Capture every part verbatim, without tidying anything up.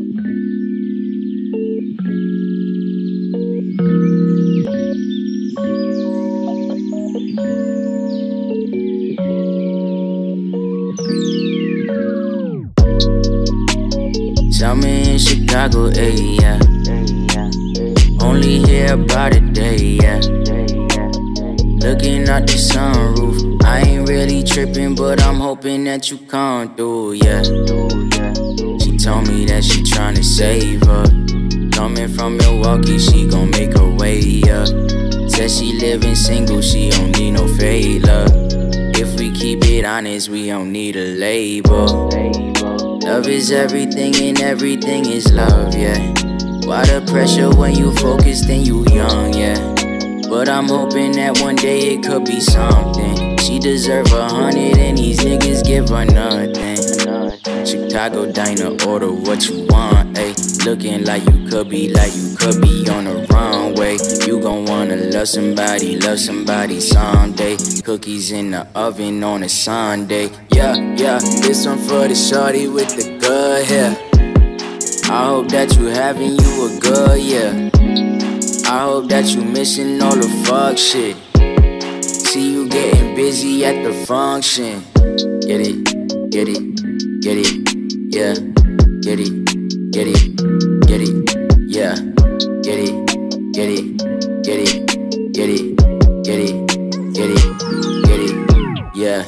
Tell me in Chicago, ayy, yeah. Only hear about it day, yeah. Looking out the sunroof, I ain't really trippin', but I'm hoping that you come through, yeah. She told me that she tryna save her. Coming from Milwaukee, she gon' make her way up. Said she living single, she don't need no favor. If we keep it honest, we don't need a label. Love is everything and everything is love, yeah. Why the pressure when you focused and you young, yeah. But I'm hoping that one day it could be something. She deserve a hundred and these niggas give her nothing. Chicago diner, order what you want, ayy. Looking like you could be, like you could be on the runway. You gon' wanna love somebody, love somebody someday. Cookies in the oven on a Sunday. Yeah, yeah, this one for the shawty with the good hair. I hope that you having you a good year. I hope that you missing all the fuck shit. See you getting busy at the function. Get it, get it, get it, yeah. Get it, get it, get it, yeah. Get it, get it, get it, get it, get it, get it, get it, yeah.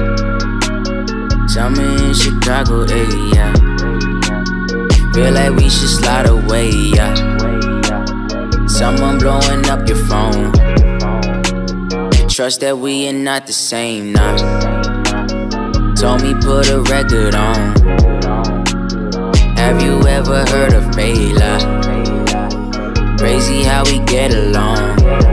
Tell me in Chicago, ayy, yeah. Feel like we should slide away, yeah. Someone blowing up your phone. You trust that we are not the same, nah. Told me put a record on. Have you ever heard of Fela? Crazy how we get along.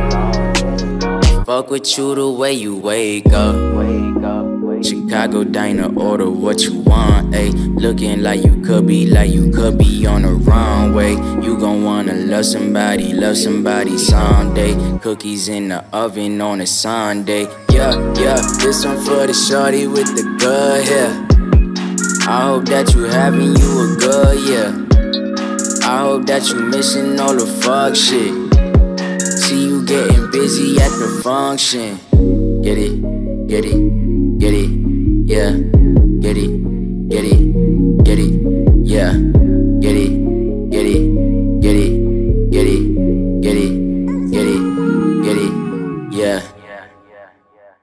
Fuck with you the way you wake up. Chicago diner, order what you want, ayy. Looking like you could be, like you could be on the runway. You gon' wanna love somebody, love somebody someday. Cookies in the oven on a Sunday. Yeah, yeah, this one for the shawty with the good hair. I hope that you having you a good year. I hope that you missing all the fuck shit. See you getting busy at the function. Get it, get it, get it, yeah. Get it, get it, get it, yeah.